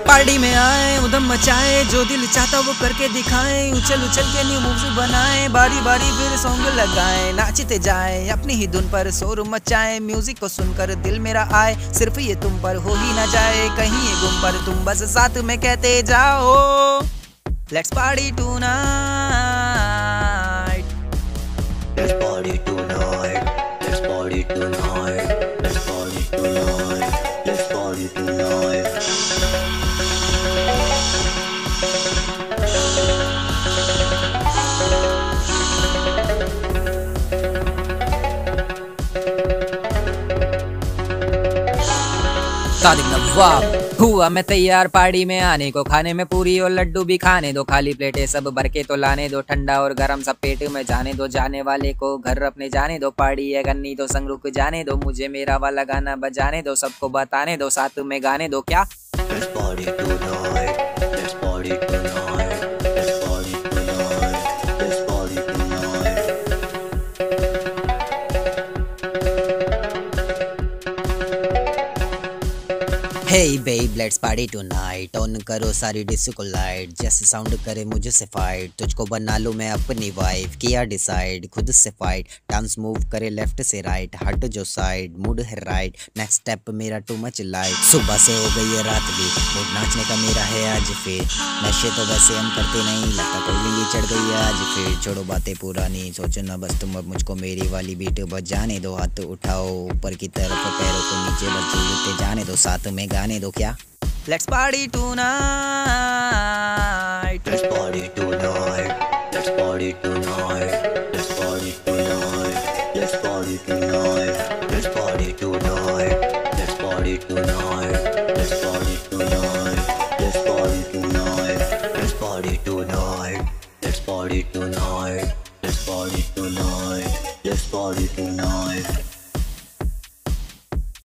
Party में आए उधम मचाए, जो दिल चाहता वो करके दिखाएं, उछल उछल के न्यू मूव्स बनाए, बारी बारी फिर सॉन्ग लगाएं, नाचते जाए अपनी ही धुन पर शोर मचाए, म्यूजिक को सुनकर दिल मेरा आए, सिर्फ ये तुम पर हो ही ना जाए कहीं ये गुम पर तुम बस साथ में कहते जाओ। Let's party tonight, Let's party tonight. Let's party tonight. Let's party tonight. Let's party tonight. Sadiq Nawab हुआ मैं तैयार पार्टी में आने को, खाने में पूरी और लड्डू भी खाने दो, खाली प्लेटें सब भर के तो लाने दो, ठंडा और गरम सब पेट में जाने दो, जाने वाले को घर अपने जाने दो, पार्टी है करनी तो संग रुक जाने दो, मुझे मेरा वाला गाना बजाने दो, सबको बताने दो साथ में गाने दो क्या। Let's party tonight. Let's party tonight. Let's party tonight. Let's party tonight. Hey babe, let's party tonight. On करो सारी डिस्को लाइट, जैसे साउंड करे मुझे से फाइट, तुझको बना लूं मैं अपनी वाइफ, किया डिसाइड खुद से फाइट, डांस मूव करे लेफ्ट से राइट, हट जो साइड मूड है राइट, नेक्स्ट स्टेप मेरा टू मच लाइट, सुबह से हो गई है रात भी, मूड नाचने का मेरा है आज फिर, नशे तो वैसे हम करते नहीं, लगता कोई भी चढ़ गई है आज फिर, छोड़ो बातें पुरानी सोचो ना बस तुम, अब मुझको मेरी वाली बीट बजाने दो, हाथ उठाओ ऊपर की तरफ पैरों को नीचे बजते जाने दो, साथ में गाने दो क्या। Let's party tonight. Let's party tonight. Let's party tonight. Let's party tonight. Let's party tonight. Let's party tonight. Let's party tonight. Let's party tonight. Let's party tonight. Let's party tonight. Let's party tonight. Let's party tonight. Let's party tonight.